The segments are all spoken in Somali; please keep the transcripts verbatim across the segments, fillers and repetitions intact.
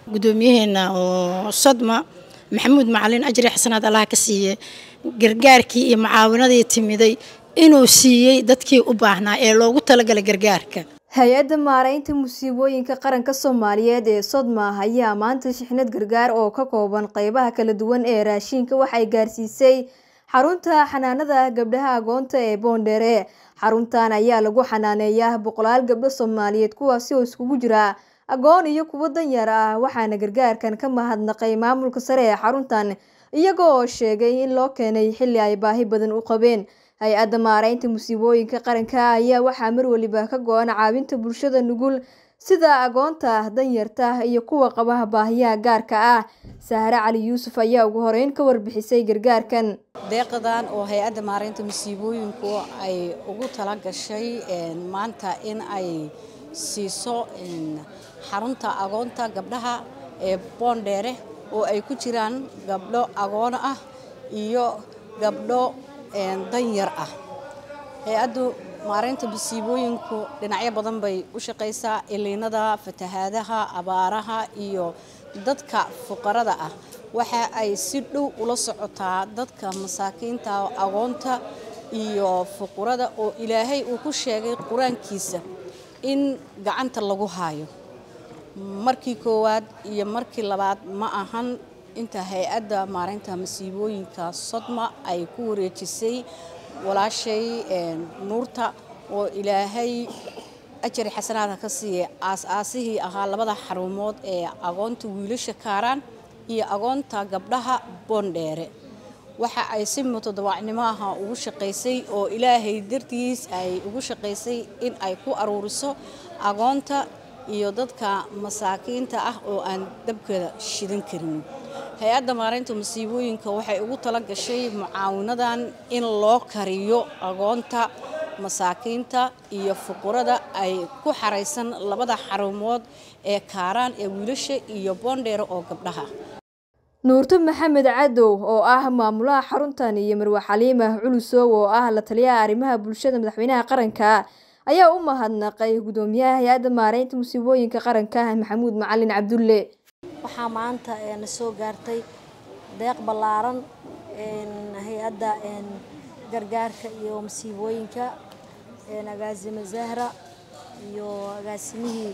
gudoomiyaheena oo Sodma Maxamuud Macalin ajri xasanaad Allah ka siiyay gargaarkii iyo mucaawinadii timiday inuu siiyay dadkii u baahnaa ee loogu talagalay gargaarka. Hay'adda Maareynta Musiibooyinka Qaranka Soomaaliyeed ee Sodma ayaa maanta shixnad gargaar oo ka kooban qaybaha kala duwan ee raashinka waxay gaarsiisay xarunta xanaanada gabdhaha agoonta ee Boondere. Xaruntan ayaa lagu xanaaneeyaa boqolaal gabdho Soomaaliyeed kuwaas oo iskugu jira agoon iyo kuwa danyar ah, waxaana gargaarkan ka mahadnaqay maamulka sare ee xaruntan iyagoo sheegay in loo keenay xilli ay baahi badan u qabeen. Hay'adda Maareynta Musiibooyinka Qaranka ayaa waxaa mar waliba ka go'an caawinta bulshada nugul sida agoonta, danyarta iyo kuwa qaba baahiyaha gaarka ah. Sahra Cali Yuusuf ayaa ugu horeyn ka warbixisay gargaarkan. Deeqdan oo Hay'adda Maareynta Musiibooyinku ay ugu tala gashay maanta in ay siiso xarunta agoonta gabdhaha ee Boondere oo ay ku jiraan gabdho agoon ah iyo gabdho danyar ah. Hay'addu Maareynta Musiibooyinku dhinacyo badan bay u shaqeysaa iliinada, fatahaadaha, abaaraha iyo dadka fuqarada ah. Waxa ay si dhow ula socotaa dadka masaakiinta, agoonta iyo fuqarada oo Ilaahay uu ku sheegay Quraankiisa in gacanta lagu haayo. Markii koowaad iyo markii labaad ma ahan inta Hay'adda Maareynta Musiibooyinka Sodma ay ku wareejisay walaashay Nuurta oo Ilaahay ajri xasanaad ka siiyay aas-aasihii ahaa labada xarumood ee agoonta wiilasha Kaaraan iyo agoonta gabdhaha Boondere. Waxa ay si mutadawacnimo ah ugu shaqeysay oo Ilaahay dartiis ay ugu shaqeysay in ay ku aruuriso agoonta iyo dadka masaakiinta ah oo aan dabkada shidan karin. Hay'adda Maareynta Musiibooyinka waxay ugu tala gashay mucaawinadan in loo kariyo agoonta, masaakiinta iyo fuqarada ay ku xareysan labada xarumood ee Kaaraan ee wiilasha iyo Boondere oo gabdhaha. Nuurta Maxamed Cadow oo ah maamulaha xaruntan iyo Marwa Xaliima Culusow oo ah la taliyaha arrimaha bulshada madaxweynaha qaranka ayaa u mahadnaqay gudoomiyaha Hay'adda Maareynta Musiibooyinka Qaranka Maxamuud Macalin Cabdulle. Waxaa maanta na soo gaartay deeq ballaaran hay'adda gargaarka iyo musiibooyinka agaasima Zahra iyo agaasimihii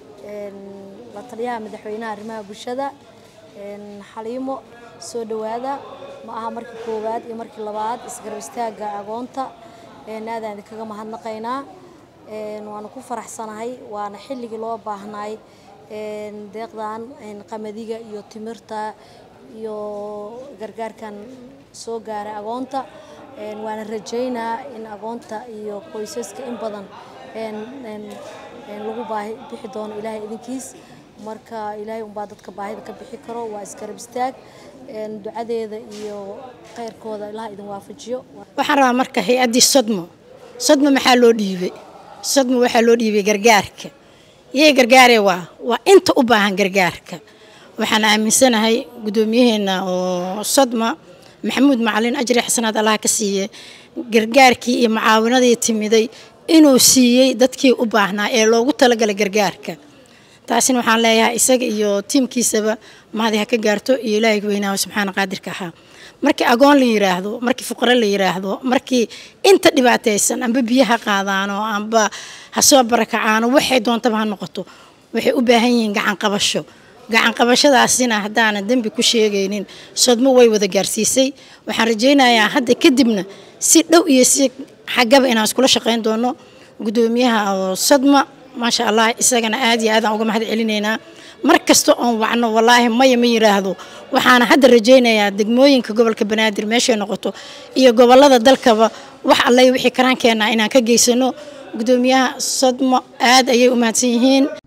la taliyaha madaxweynaha arrimaha bulshada Xaliimo soo dhawaada ma aha markii koowaad iyo markii labaad isgarab istaaga agoonta aadaan kaga mahadnaqaynaa waana ku faraxsanahay waana xilligii loo baahnay deeqdan qamadiga iyo timirta iyo gargaarkan soo gaaray agoonta waana rajaynaa in agoonta iyo qoysaska in badan lagu baahi bixi doono Ilaahay idinkiis marka Ilaahay un baa dadka baahida ka bixi karo waa isgarab istaag ducadeeda iyo khayrkooda Ilaahay idin waafajiyo. Waxaan rabaa marka hay'addii Sodma Sodma maxaa loo dhiibay Sodma waxaa loo dhiibay gargaarka yee gargaare waa waa inta u baahan gargaarka. Waxaan aaminsanahay gudoomiyaheena oo Sodma Maxamuud Macalin ajri xasanaad Allah ka siiyay gargaarkii iyo mucaawinadii timiday inuu siiyay dadkii u baahnaa ee loogu talagalay gargaarka. taasina waxaan leeyahay isaga iyo tiimkiisaba maadi ha ka gaarto iyo Ilaahay weynaha subxaana qaadirka ah. Markii agoon la yiraahdo, markii fuqara la yiraahdo, markii inta dhibaataysan amba biyaha qaadaano amba ha soo barakacaan waxay doontaba ha noqoto waxay u baahan yihiin gacan qabasho. gacan qabashadaasina hadaan dambi ku sheegaynin Sodma way wada gaarsiisay. Waxaan rajaynayaa hadda kadibna si dhow iyo si xagaba inaan isku shaqeyn doono gudoomiyaha oo Sodma ما شاء الله إسقنا عادي هذا أقوم هذا علينا مركزته أو وعنه والله ما يمي راهدو وحنا هذا رجينا يا دقموين كقبل كبنادر ماشي نقطه إيه قبل هذا دلكبا وح الله يوحي كران كنا إنا كجيسنو قدوميها صدمة عاد أيه أمهاتيهين